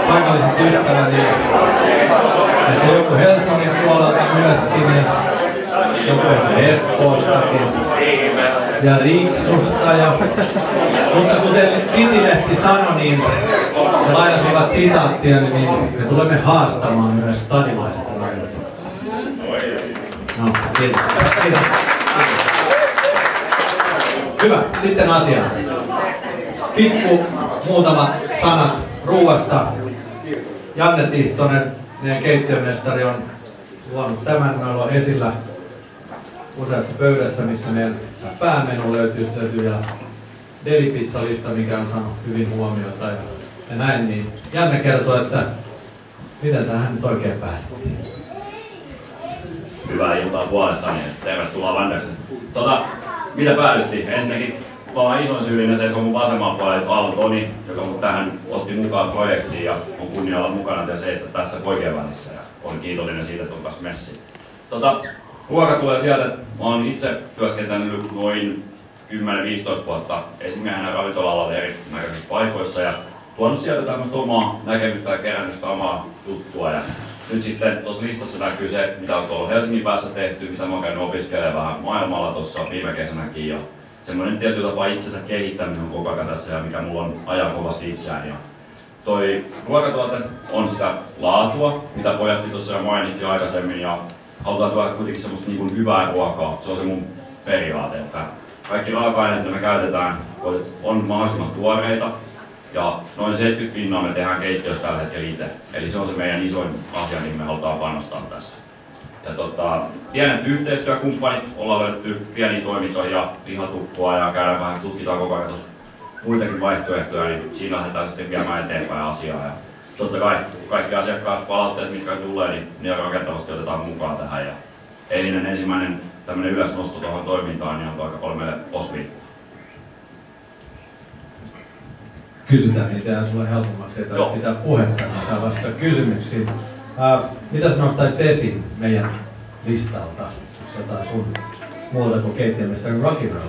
paikalliset ystäväni, että joku Helsingin puolelta myöskin, joku Espoostakin ja Riiksusta. Mutta kuten City-lehti sanoi, niin he lainasivat sitaattia, niin me tulemme haastamaan myös stadilaiset rakentajat. No, kiitos. Kiitos. Hyvä, sitten asiaan. Muutamat sanat ruuasta. Janne Tihtonen, meidän keittiömestari, on luonut tämän. Meillä on esillä useassa pöydässä, missä meidän päämenu löytyy vielä delipizzalista, mikä on saanut hyvin huomiota ja näin. Niin Janne kertoo, että miten tähän nyt oikein päädyttiin. Hyvää iltaa puolestani. Tervetuloa Vandersen. Mitä päädyttiin? Ensinnäkin vaan isoin syyllinen se on mun vasemmalla puolella Allo Toni, joka mut tähän otti mukaan projektiin ja on kunnia olla mukana ja seistä tässä poikien välissä ja olen kiitollinen siitä, että on kanssa messiin. Ruoka tulee sieltä, että mä oon itse työskentelynyt noin 10-15 vuotta esimiehenä ravintola-alalla erinäköisissä paikoissa ja tuonut sieltä tämmöistä omaa näkemystä ja kerännyt sitä omaa juttua. Ja nyt sitten tuossa listassa näkyy se, mitä on tuolla Helsingin päässä tehty, mitä mä oon käynyt opiskelemaan vähän maailmalla tuossa viime kesänäkin. Ja semmoinen tietyllä tapaa itsensä kehittäminen on koko ajan tässä ja mikä mulla on ajaa kovasti itseään. Ja toi ruokatuote on sitä laatua, mitä pojat tuossa jo mainitsi aikaisemmin. Ja halutaan tuoda kuitenkin semmoista niin kuin hyvää ruokaa. Se on se mun periaate, että kaikki raaka-aineet, mitä me käytetään, on mahdollisimman tuoreita. Ja noin 70% me tehdään keittiössä tällä hetkellä itse. Eli se on se meidän isoin asia, niin me halutaan panostaa tässä. Ja pienet yhteistyökumppanit, ollaan löydetty pieniä toimintoja, lihatukkua ja käydään vähän, tutkitaan koko ajan muitakin vaihtoehtoja, niin siinä lähdetään sitten viemään eteenpäin asiaa. Ja totta kai kaikki asiakkaat palautteet, mitkä tulee, niin ne rakentavasti otetaan mukaan tähän. Ja eilinen ensimmäinen tämmöinen ylösnosto tuohon toimintaan niin on aika paljon meille osviittaa. Kysytään niitä ja sulle helpommaksi, ei tarvitse pitää puhetta, niin saa vastata kysymyksiin. Mitä sä nostaisit esiin meidän listalta, jos jotain sun muuta kuin keittiömestarin rock'n'roll,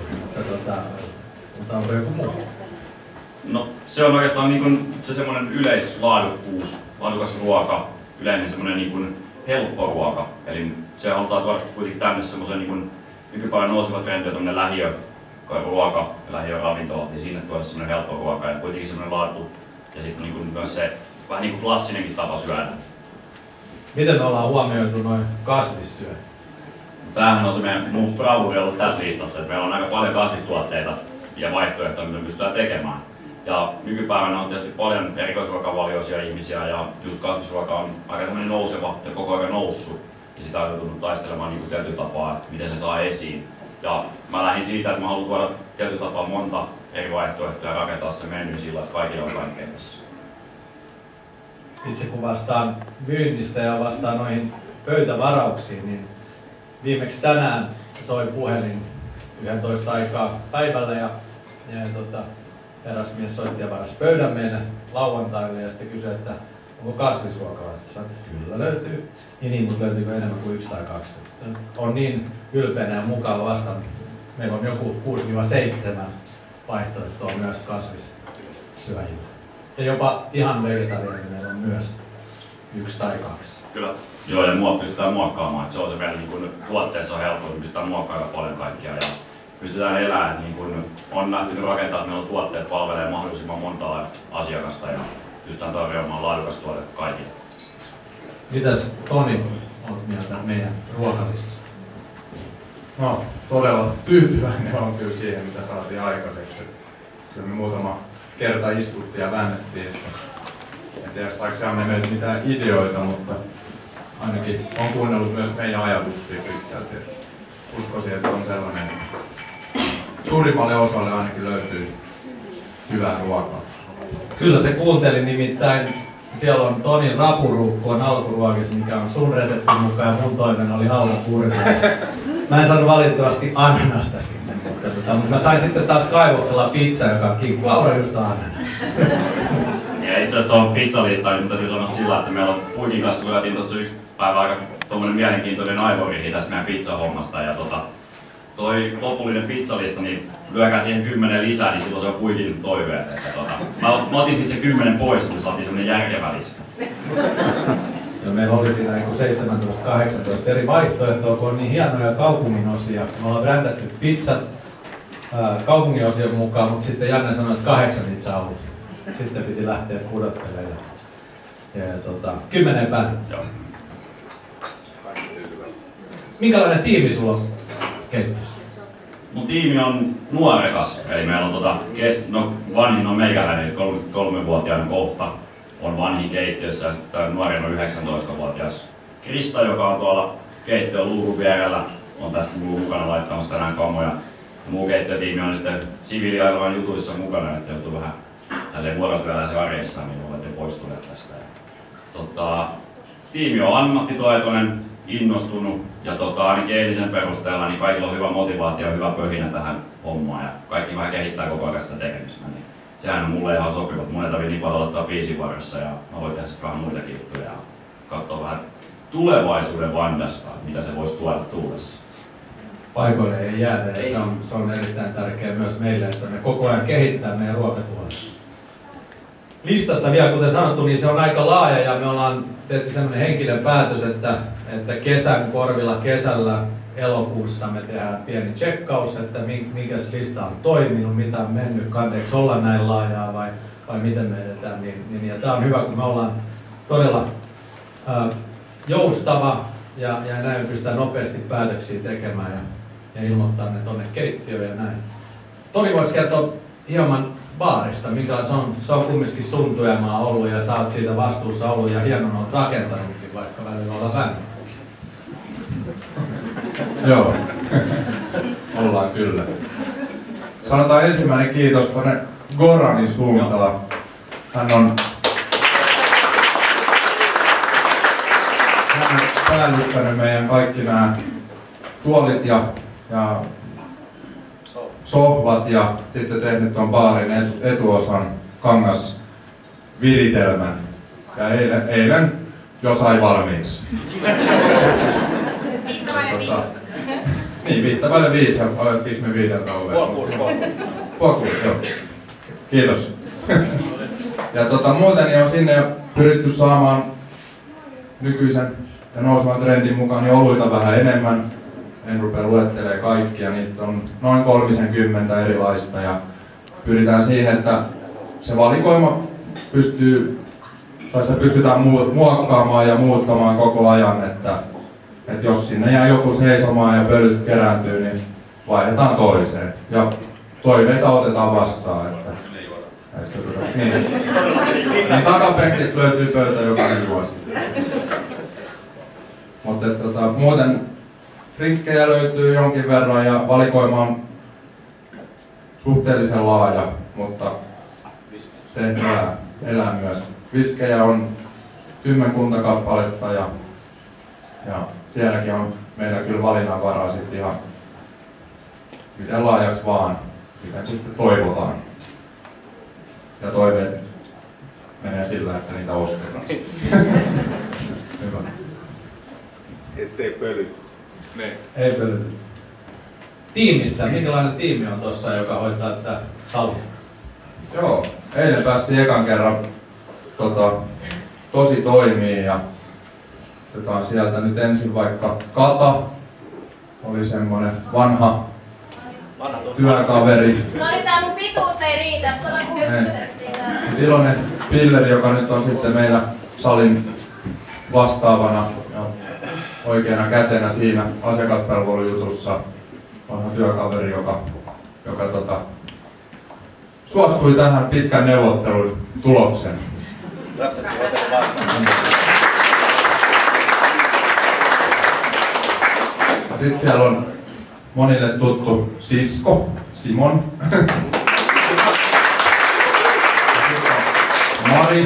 mutta onko joku muu? No se on oikeastaan niin kuin se semmoinen yleislaadukkuus, laadukas ruoka, yleinen semmoinen niin kuin helppo ruoka. Eli se halutaan tuoda kuitenkin tänne semmoisen niin kuin nykypäivän nouseva trendi on tämmöinen lähiöruoka ja lähiöravintola, niin sinne tuoda semmoinen helppo ruoka ja kuitenkin semmoinen laatu ja sitten niin kuin myös se vähän niin kuin klassinenkin tapa syödä. Miten me ollaan huomioitu noin kasvissyö? Tämähän on se mun bravuri ollut tässä listassa, että meillä on aika paljon kasvistuotteita ja vaihtoehtoja, mitä me pystytään tekemään. Ja nykypäivänä on tietysti paljon erikoisruokavalioisia ihmisiä ja just kasvisruoka on aika nouseva ja koko ajan noussut. Ja sitä on joutunut taistelemaan niin tietyllä tapaa, että miten se saa esiin. Ja mä lähdin siitä, että mä haluan tuoda tietyllä tapaa monta eri vaihtoehtoja ja rakentaa se menu sillä, että kaikilla on kaikkea tässä. Itse kun vastaan myynnistä ja vastaan noihin pöytävarauksiin, niin viimeksi tänään soi puhelin 11 aikaa päivällä ja herrasmies soitti ja varasi pöydän meille lauantaille ja sitten kysyi, että onko kasvisruokaa. Sanoin, että kyllä löytyy. Niin, mutta löytyykö enemmän kuin 1 tai 2. On niin ylpeänä ja mukava vastaan. Meillä on joku 6-7 vaihtoehtoa myös kasvissyöjillä. Ja jopa ihan vegetariaaninen meillä on myös 1 tai 2. Kyllä. Joo, ja pystytään muokkaamaan. Että se on se meidän niin tuotteessa on helppo, että pystytään muokkaamaan paljon kaikkia. Ja pystytään elämään, niin kuin on nähty rakentaa, että meillä on tuotteet palvelee mahdollisimman montaa asiakasta ja pystytään tarjoamaan laadukas tuote kaikille. Mitäs Toni olet mieltä meidän ruokalistasta? No, todella tyytyväinen on kyllä siihen, mitä saatiin aikaiseksi. Kyllä me muutama kerta istuttiin ja väännettiin. En tiedä, saiko se meiltä mitään ideoita, mutta ainakin on kuunnellut myös meidän ajatuksia pitkälti. Uskoisin, että on sellainen, suurimmalle osalle ainakin löytyy hyvää ruokaa. Kyllä se kuunteli, nimittäin siellä on Tonin rapuruukku on alkuruokissa, mikä on sun reseptin mukaan ja mun toinen oli haudapurki. Mä en saanut valitettavasti ananasta sinne, mutta mä sain sitten taas kaivoksella pizza, joka on kinkku Laura just ananas. Ja itse asiassa tuohon pizzalistaan niin täytyy sanoa sillä, että meillä on Puikin kanssa lyötiin tuossa yksi päivä aika tommonen mielenkiintoinen aivorihi tässä meidän pizzahommasta. Ja toi lopullinen pizzalista, niin lyökää siihen 10 lisää, niin silloin se on kuitenkin toiveet. Mä otin sitten se 10 pois, kun saatiin semmonen järkevä lista. Ja meillä oli siinä 17-18 eri vaihtoehtoa, kun on niin hienoja kaupunginosia. Me ollaan brändätty pizzat kaupunginosion mukaan, mutta sitten Janne sanoi, että 8 niitä saa olla. Sitten piti lähteä pudottelemaan. Ja 10 päädyttiin. Minkälainen tiimi sulla on keittiössä? Mun tiimi on nuorekas, eli meillä on vanhin on meikäläinen, 33-vuotiaana kohta on vanhin keittiössä, nuorin on 19-vuotias Krista, joka on tuolla keittiön luukun vierellä, on tästä mukana laittamassa tänään kamoja. Ja muu keittiötiimi on sitten siviiliaivan jutuissa mukana, että joutuu vähän tälleen vuorotyöläisen arjessa, niin olette poistuneet tästä. Tiimi on ammattitaitoinen, innostunut ja ainakin eilisen perusteella niin kaikilla on hyvä motivaatio ja hyvä pöhinä tähän hommaan ja kaikki vähän kehittää koko ajan sitä tekemistä. Niin sehän on mulle ihan sopivat. Mun ei tarvitse niin paljon ottaa biisin varressa ja mä voin tehdä sitten vähän muitakin juttuja ja katsoa vähän tulevaisuuden Vandasta, mitä se voisi tuoda tullessa. Paikoille ei jäädä ja se on erittäin tärkeää myös meille, että me koko ajan kehitetään meidän ruokatuotantoa. Listasta vielä, kuten sanottu, niin se on aika laaja ja me ollaan tehty sellainen henkinen päätös, että kesän korvilla kesällä elokuussa me tehdään pieni tsekkaus, että minkäs lista on toiminut, mitä on mennyt, kandeeksi olla näin laajaa vai miten me edetään. Ja tämä on hyvä, kun me ollaan todella joustava ja näin pystytään nopeasti päätöksiä tekemään ja ilmoittaa ne tuonne keittiöön ja näin. Tori voisi kertoa hieman baarista, minkälainen se on kumminkin sun työmaa ollut ja sä oot siitä vastuussa ollut ja hieman oot rakentanutkin, vaikka välillä ollaan väännettykin. Joo, ollaan kyllä. Sanotaan ensimmäinen kiitos tuonne Goranin suuntaan. Hän on päällystänyt meidän kaikki nämä tuolit ja sohvat ja sitten tehnyt tuon baarin etuosan kangasviritelmän. Ja eilen jo sai valmiiksi. 5:05. Niin, 5:05 ja alettiinko me 5 oveen? Puoli 6, joo. Kiitos. Ja muuten niin on sinne pyritty saamaan nykyisen ja nousevan trendin mukaan niin oluita vähän enemmän. En rupea luettelemaan kaikkia, niitä on noin 30 erilaista ja pyritään siihen, että se valikoima pystytään muokkaamaan ja muuttamaan koko ajan, että jos sinne jää joku seisomaan ja pölyt kerääntyy, niin vaihdetaan toiseen. Ja toiveita otetaan vastaan. Niin takapenkistä löytyy pöytä jokainen vuosi. Mutta muuten drinkkejä löytyy jonkin verran ja valikoima on suhteellisen laaja, mutta se elää myös. Viskejä on 10 kappaletta ja sielläkin on meillä kyllä valinnanvaraa sitten ihan miten laajaksi vaan, miten sitten toivotaan. Ja toiveet menee sillä, että niitä ostetaan. Hyvä. Ettei pöly. Ei pöly. Tiimistä, minkälainen tiimi on tossa, joka hoitaa tätä salia? Joo, eilen päästiin ekan kerran tosi toimii ja otetaan sieltä nyt ensin vaikka Kata, oli semmonen vanha työkaveri. Sori, tää mun pituus ei riitä, 160 senttiä. Iloinen Pilleri, joka nyt on sitten meillä salin vastaavana ja oikeana kätenä siinä asiakaspalvelujutussa. Vanha työkaveri, joka suostui tähän pitkän neuvottelun tuloksen. Sitten siellä on monille tuttu sisko, Simon. Mari.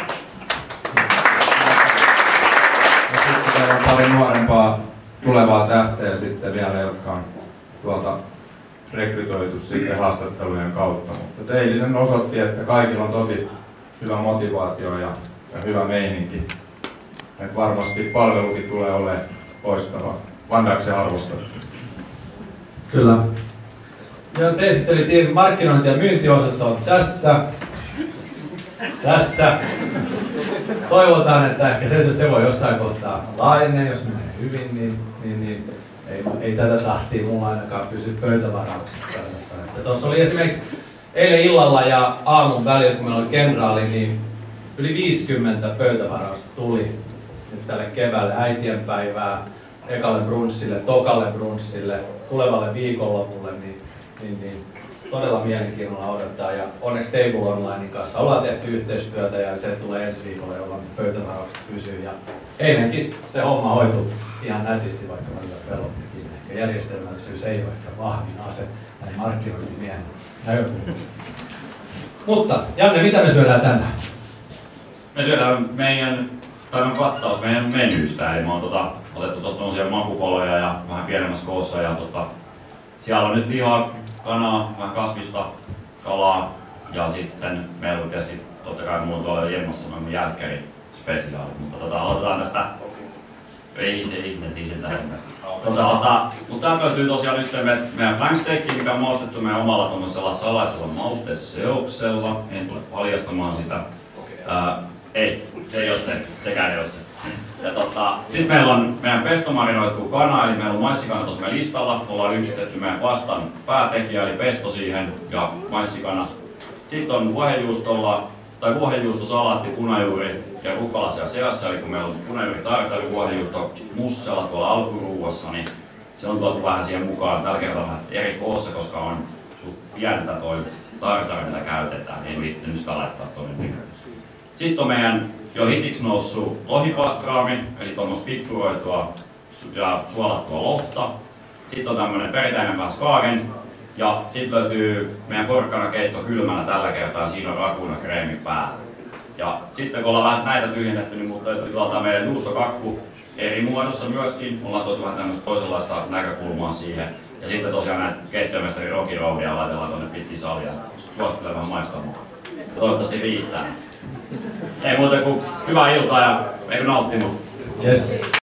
Ja sitten täällä on pari nuorempaa tulevaa tähteä sitten vielä, jotka on tuolta rekrytoitu sitten haastattelujen kautta. Mutta eilinen osoitti, että kaikilla on tosi hyvä motivaatio ja hyvä meininki. Et varmasti palvelukin tulee olemaan loistava. Vandaksen arvostaa. Kyllä. Ja te esittelitiin markkinointi- ja myyntiosasto tässä. Tässä. Toivotaan, että ehkä se voi jossain kohtaa laajenee, jos menee hyvin, niin ei tätä tahtia mulla ainakaan pysy pöytävaraukset tässä. Tuossa oli esimerkiksi eilen illalla ja aamun välillä, kun meillä oli kenraali, niin yli 50 pöytävarausta tuli nyt tälle keväälle, äitienpäivää, ekalle brunssille, tokalle brunssille, tulevalle viikonlopulle, niin todella mielenkiinnolla odottaa. Ja onneksi Table Onlinein kanssa ollaan tehty yhteistyötä ja se tulee ensi viikolla, jolloin pöytävaraukset pysyy. Ja eilenkin se homma hoitui ihan nätisti, vaikka välillä pelottikin. Ehkä järjestelmällisyys ei ole ehkä vahvin ase näin markkinointimiehen näkökulmasta. Mutta Janne, mitä me syödään tänään? Me syödään päivän kattaus meidän menystä, eli me on otettu tuosta tommosia makupaloja ja vähän pienemmässä koossa ja siellä on nyt lihaa, kanaa, vähän kasvista, kalaa ja sitten meillä on tietysti totta kai mulla tuolla jemmassa noin jälkkärispesiaalit, mutta aloitetaan tästä. Ei se ihmetti siltä emme. Mutta täältä löytyy tosiaan nyt meidän flanksteakki, mikä on maustettu meidän omalla tommosella salaisella mausteseoksella. En tule paljastamaan sitä. Ei, se ei oo se, sekään ei oo se. Sitten meillä on meidän pestomarinoitu kana, eli meillä on maissikana tuossa meidän listalla. Ollaan yhdistetty meidän pastan päätekijä, eli pesto siihen ja maissikana. Sitten on vuohenjuustosalaatti, punajuuri ja rukkala siellä seassa, eli kun meillä on punajuuri tartari, vuohenjuusto mussella tuolla alkuruuassa, niin se on tuotu vähän siihen mukaan. Tällä kertaa vähän eri koossa, koska on suht pientä toi tartari, mitä käytetään, ei liittynyt sitä laittaa tuonne. Sitten on meidän jo hitiksi noussut lohipastraami, eli tuommoista pikkuroitua ja suolattua lohta. Sitten on tämmönen perinteinen vähän skagen. Ja sitten löytyy meidän porkkanakeitto kylmänä tällä kertaa, siinä on rakuna kreemi päällä. Ja sitten kun ollaan vähän näitä tyhjennetty, niin mut löytyy tuolta meidän juustokakku eri muodossa myöskin. Ollaan tuotu vähän tämmöistä toisenlaista näkökulmaa siihen. Ja sitten tosiaan näitä keittiömestari Rocky Roadia laitellaan tuonne pitkin salia. Suosittelen vähän maistamaan. Toivottavasti riittää. Ei muuta kuin hyvää iltaa ja eikö nauttinut? Yes.